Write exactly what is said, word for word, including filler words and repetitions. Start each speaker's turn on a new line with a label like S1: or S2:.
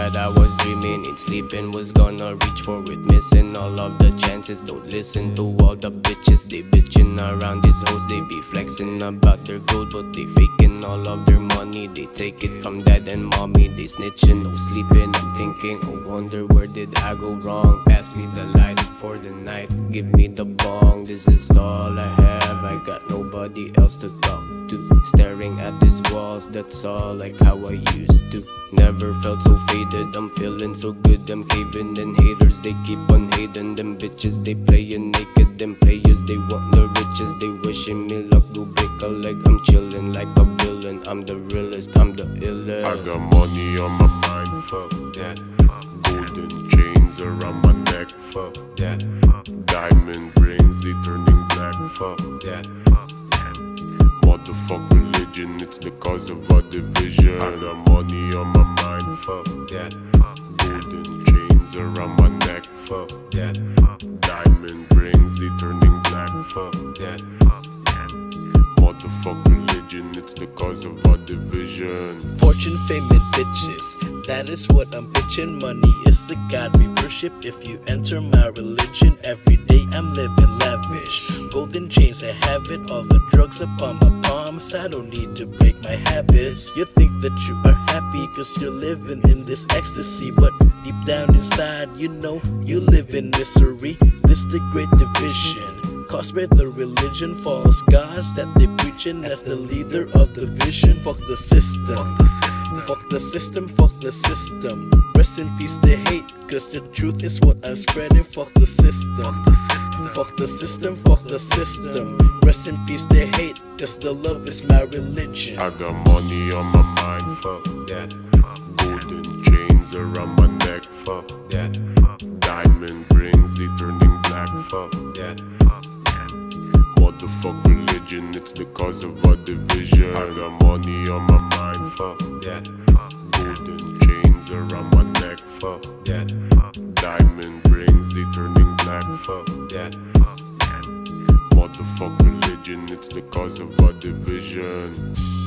S1: that I was dreaming. Ain't sleeping, was gonna reach for it. Missing all of the chances. Don't listen to all the bitches. They bitchin' around these hoes. They be flexing about their gold, but they faking all of their money. They take it from dad and mommy. They snitchin', no sleeping. I'm thinking, oh wonder where did I go wrong. Pass me the light for the night. Give me the bong. This is all I have. I got nobody else to talk to. Staring at these walls, that's all like how I used to. Never felt so faded, I'm feeling so good. I'm caving in haters, they keep on hating. Them bitches, they playin' naked. Them players, they want the riches. They wishing me luck, go break a leg. I'm chillin' like a villain. I'm the realest, I'm the illest.
S2: I got money on my mind, fuck that. Golden chains around my neck, fuck that. Diamond rings, they turning black, fuck that. Motherfuck religion, it's the cause of our division. I got money on my mind, fuck that. Golden chains around my neck, fuck that. Diamond rings, they turning black, fuck that. Motherfuck religion, it's the cause of our division.
S3: Fortune, fame, and bitches, that is what I'm bitchin'. Money is the god we worship. If you enter my religion, every day I'm living lavish. Golden chains, I have it. All the drugs upon my palms, I don't need to break my habits. You think that you are happy cause you're living in this ecstasy, but deep down inside, you know you live in misery. This the great division, caused by the religion, false gods that they preachin' as the leader of the vision. Fuck the system, fuck the system, fuck the system. Rest in peace the hate, cause the truth is what I'm spreading. Fuck the system, fuck the system, fuck the system. Rest in peace the hate, cause the love is my religion.
S2: I got money on my mind, fuck that. Golden chains around my neck, fuck that. Diamond rings, they turning black, fuck that. Motherfuck religion, it's the cause of our division. I got money on my mind, fuck that. Golden chains around my neck, fuck that. Diamond rings, they turning black, fuck that. Motherfuck religion, it's the cause of our division.